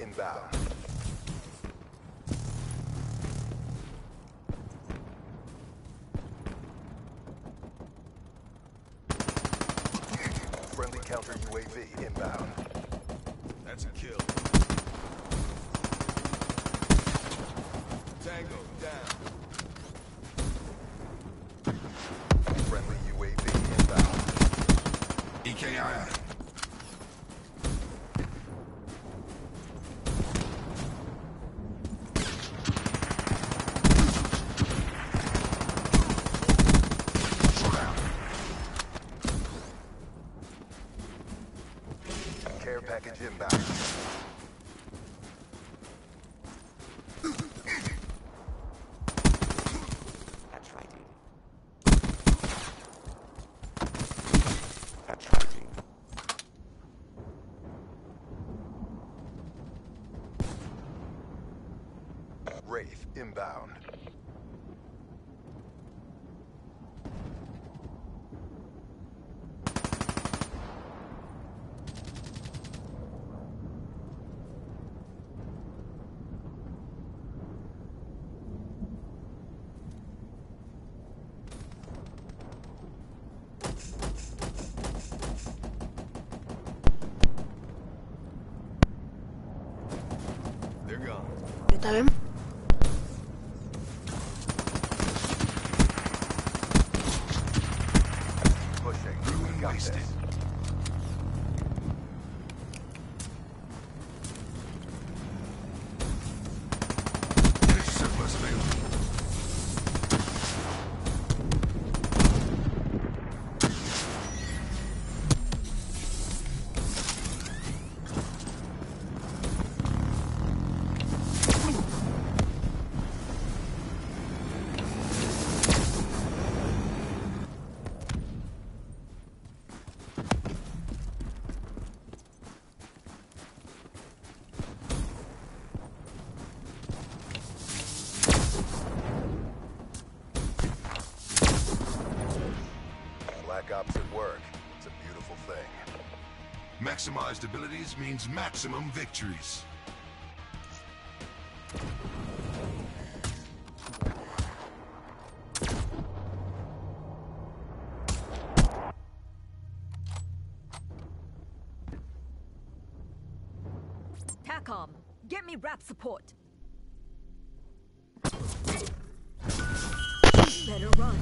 inbound. Friendly counter UAV inbound. That's a kill. Tango down. Friendly UAV inbound. EKI. Care package inbound. Wraith inbound. They're gone. ¿Está bien? Pushing. Ruin Got wasted. this. Finish surplus available. Black Ops at work. It's a beautiful thing. Maximized abilities means maximum victories. TACOM, get me rap support. Better run.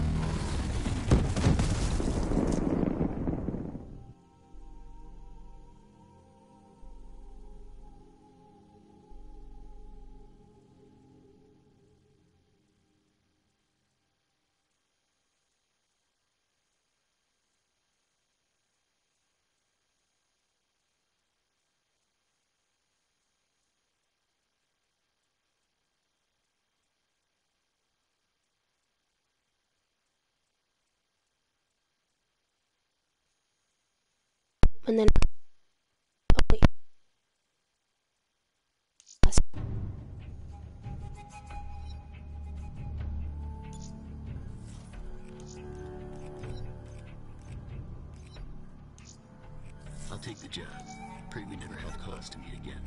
And then, oh wait. I'll take the job. Pray we never have cause to meet again.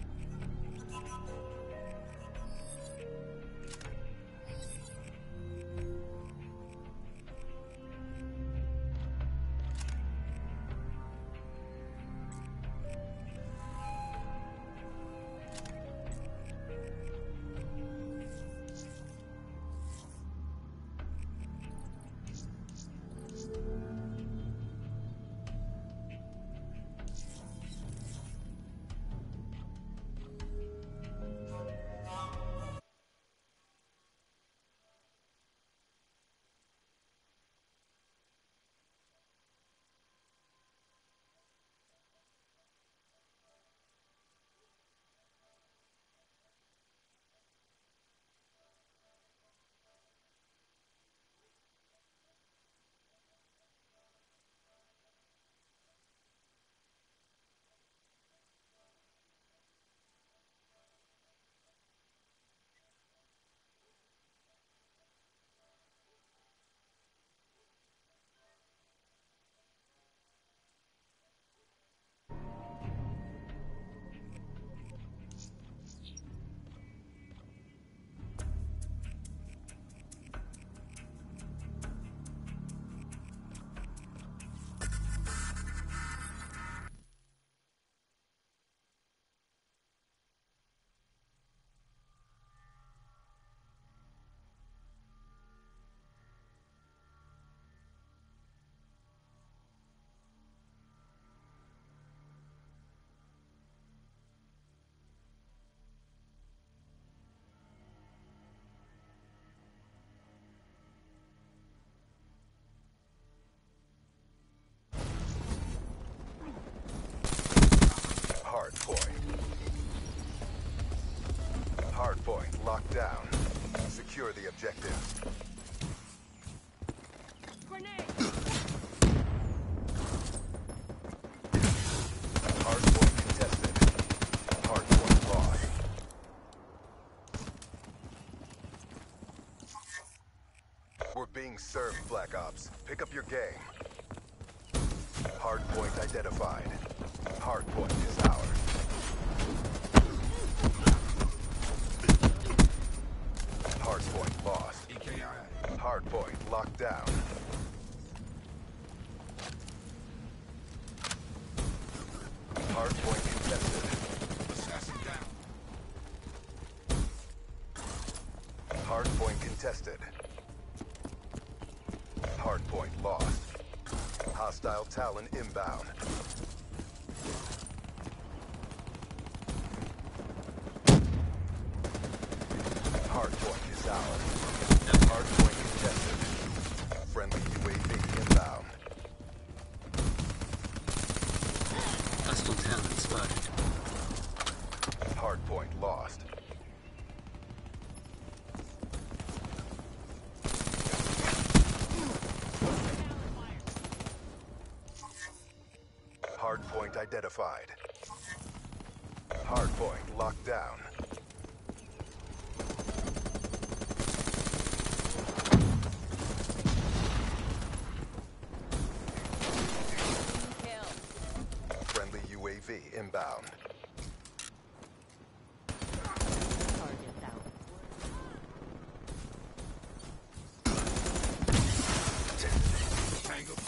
Hardpoint locked down. Secure the objectives. Hardpoint contested. Hardpoint lost. We're being served, Black Ops. Pick up your game. Hardpoint identified. Hardpoint is ours. Hardpoint lost. EKIA. Hardpoint locked down. Hardpoint contested. Assassin down. Hardpoint contested. Hardpoint lost. Hostile Talon inbound. Hardpoint is ours. Hardpoint contested. Friendly UAV inbound. Hostile talent spotted. Hardpoint lost. Hardpoint identified. Hardpoint locked down. Friendly UAV inbound. Tango.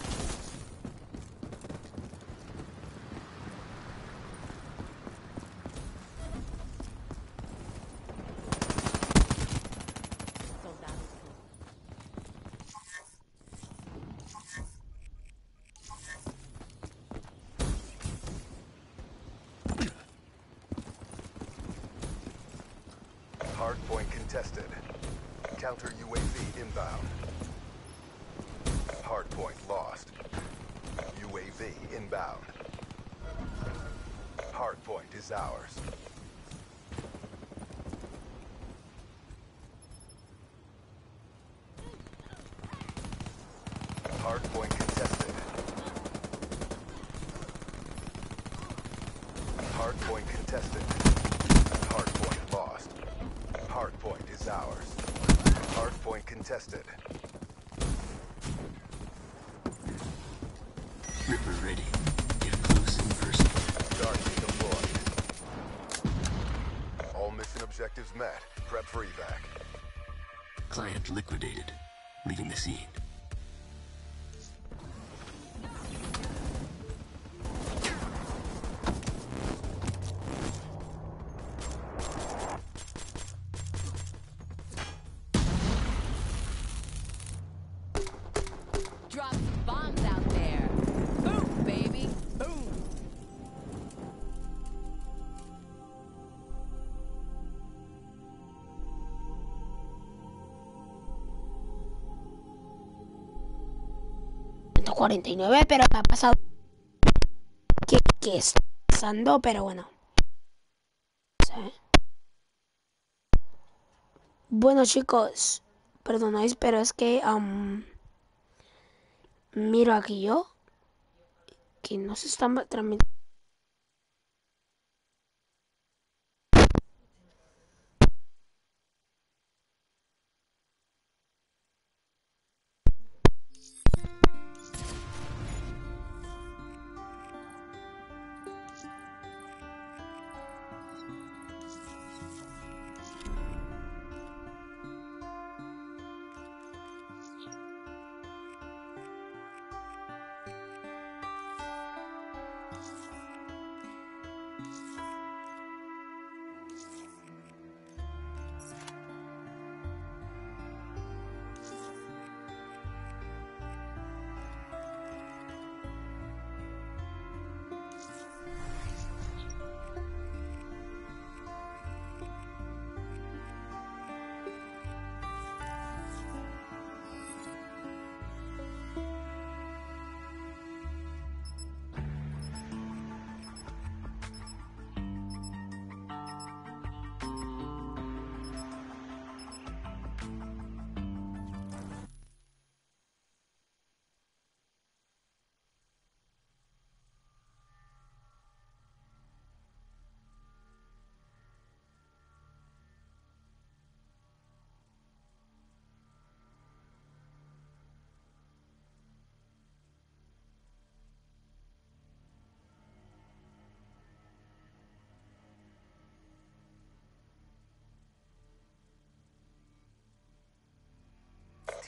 Hardpoint contested. Counter UAV inbound. Hardpoint lost. UAV inbound. Hardpoint is ours. Hardpoint contested. Hardpoint contested. Hardpoint lost. Hardpoint is ours. Hardpoint contested. Ripper ready. Get close and personal. Darcy deployed. All mission objectives met. Prep for evac. Client liquidated. Leaving the scene. Drop bombs out there. Boom, baby. Boom. .49, pero me ha pasado que está pasando, pero bueno. ¿Sí? Bueno, chicos, perdonáis, pero es que miro aquí yo que no se está transmitiendo.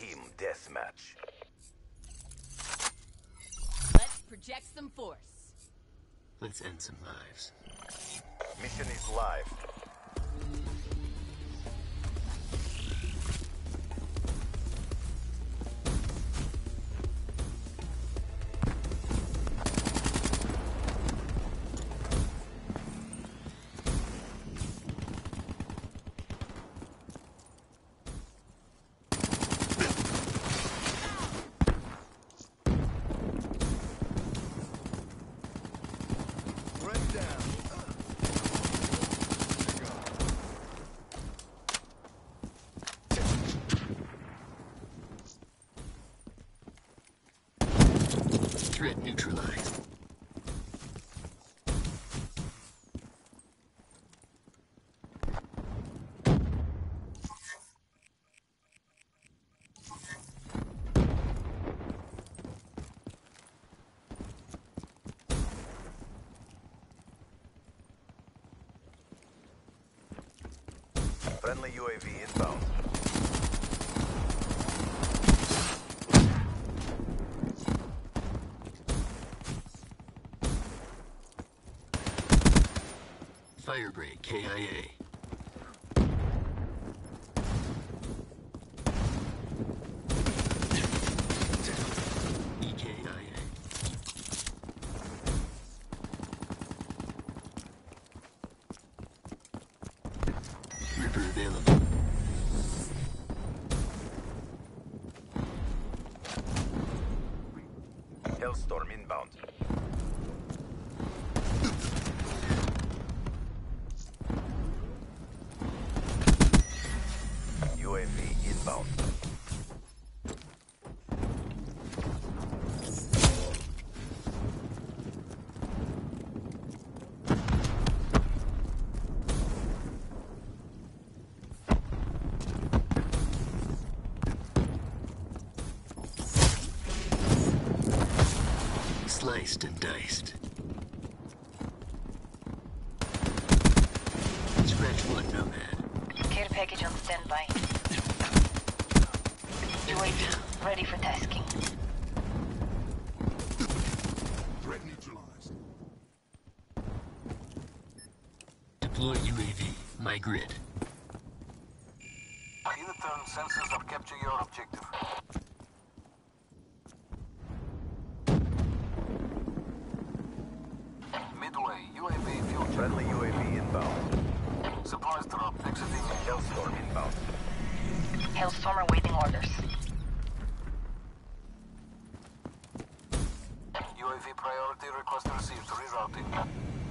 Team deathmatch. Let's project some force. Let's end some lives. Mission is live. Threat neutralized. Friendly UAV inbound. Firebreak KIA. EKIA. Reaper available. Hellstorm inbound. UAV inbound. Sliced and diced. Scratch one, Nomad. Care package on standby. UAV ready for tasking. Threat neutralized. Deploy UAV. My grid. Unitern sensors have captured your objective. Midway, UAV fuel check. Friendly UAV inbound. Supplies drop exiting. Hellstorm inbound. Hellstorm awaiting orders. UAV priority request received. Rerouting.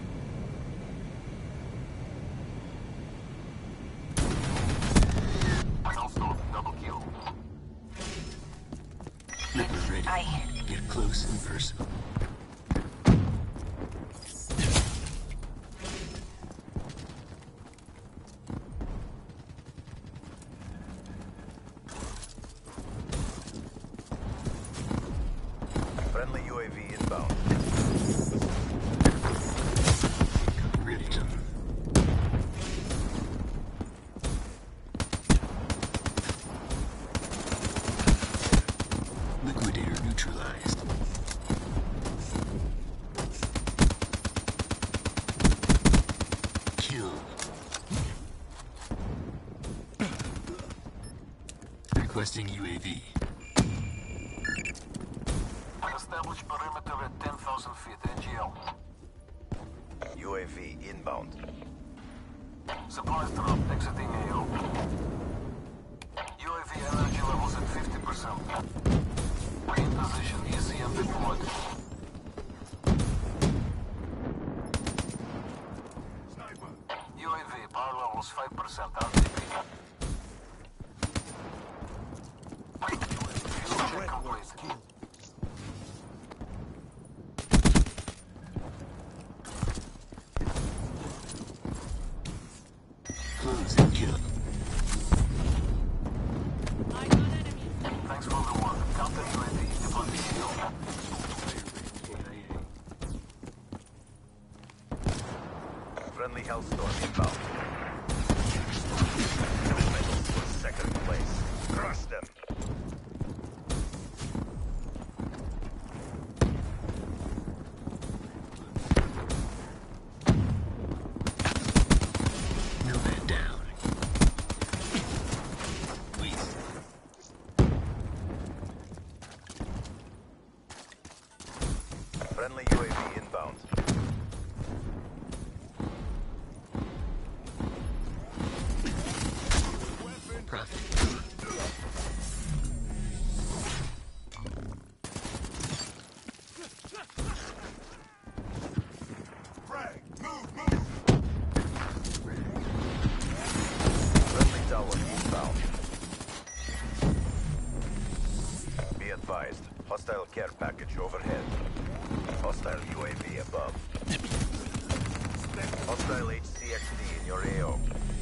Hellstorm, double kill. Reaper ready. Aye. Get close and personal. Friendly UAV inbound. Ready to. Liquidator neutralized. Kill. Requesting UAV. Establish perimeter at 10,000 feet. NGL. UAV inbound. Supplies drop exiting AO. UAV energy levels at 50%. In position, ECM deployed. Sniper. UAV power levels 5%. RTB. Fuel check complete. Close and kill. Thanks for the work. Counter UAV deployed the AO. Friendly Hellstorm inbound. Medals for second place. Crush them. crafting. Frag! Move! Friendly tower eastbound. Be advised. Hostile care package overhead. Hostile UAV above. Hostile HCXD in your AO.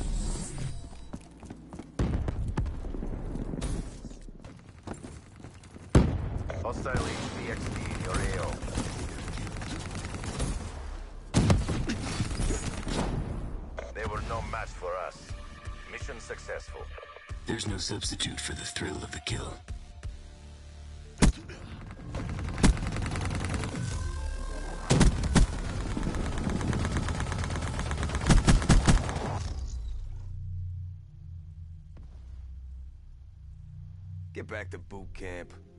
Hostile HCXD in your AO. They were no match for us. Mission successful. There's no substitute for the thrill of the kill. Get back to boot camp.